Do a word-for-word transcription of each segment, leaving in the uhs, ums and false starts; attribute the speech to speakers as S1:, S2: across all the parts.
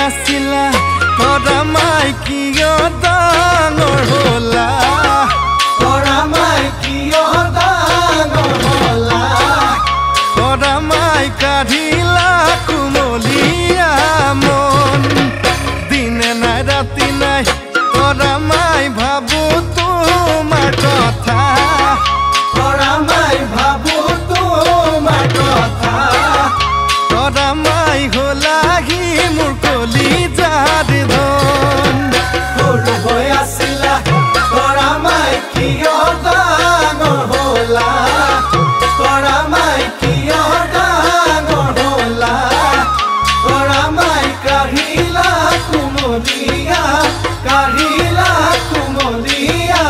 S1: আছিলা তৰা মাই কিয় ডাঙৰ হলা তৰা মাই কিয় ডাঙৰ হলা তৰা মাই কাঢ়িলা কুমলীয়া মন দিনে নাই ৰাতি নাই তৰা মাই ভাবো তোমাৰ কথা তৰা মাই ভাবো তোমাৰ কথা তৰা মাই হলাহি মোৰ কলিজাৰ ধন সৰু হৈ আছিলা তৰা মাই কিয় ডাঙৰ হলা তৰা মাই কিয় ডাঙৰ হলা তৰা মাই কাঢ়িলা কুমলীয়া কাঢ়িলা কুমলীয়া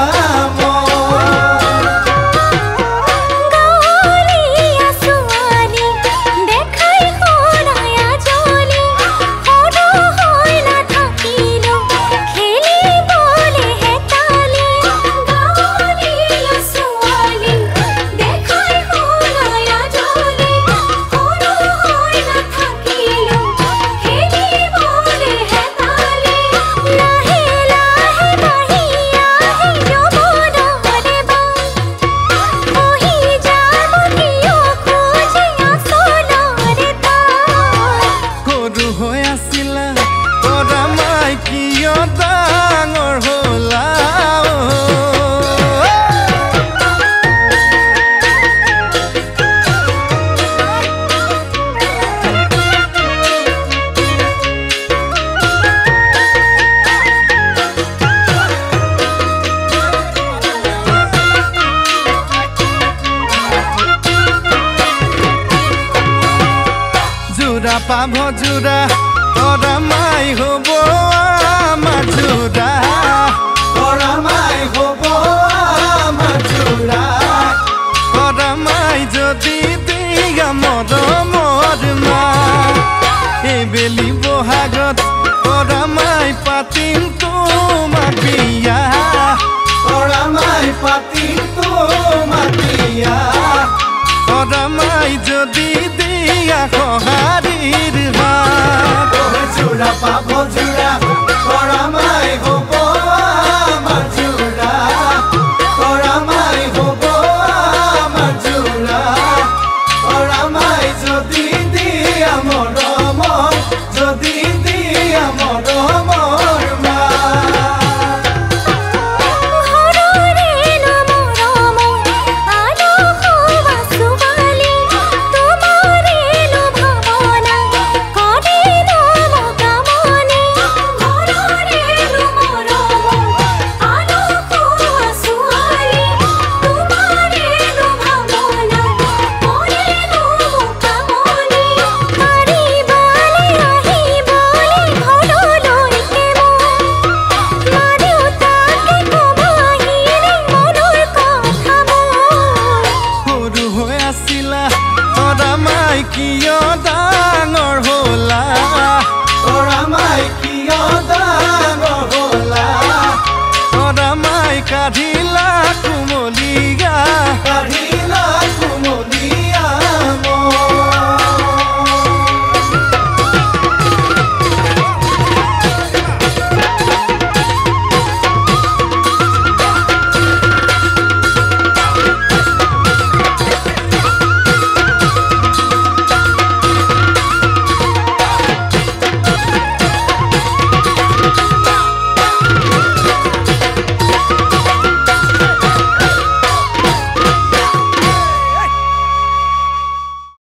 S1: পাভ জোৰা তৰা মাই হব আমাৰ জোৰা তৰা মাই হব আমাৰ জোৰা তৰা মাই যদি দিয়া মৰমৰ মা এইবেলি বহাগত তৰা মাই পাতিম তোমাক বিয়া তৰা মাই পাতিম তোমাক বিয়া তৰা মাই যদি দিয়া সহাৰিৰ হাত জোৰা পাব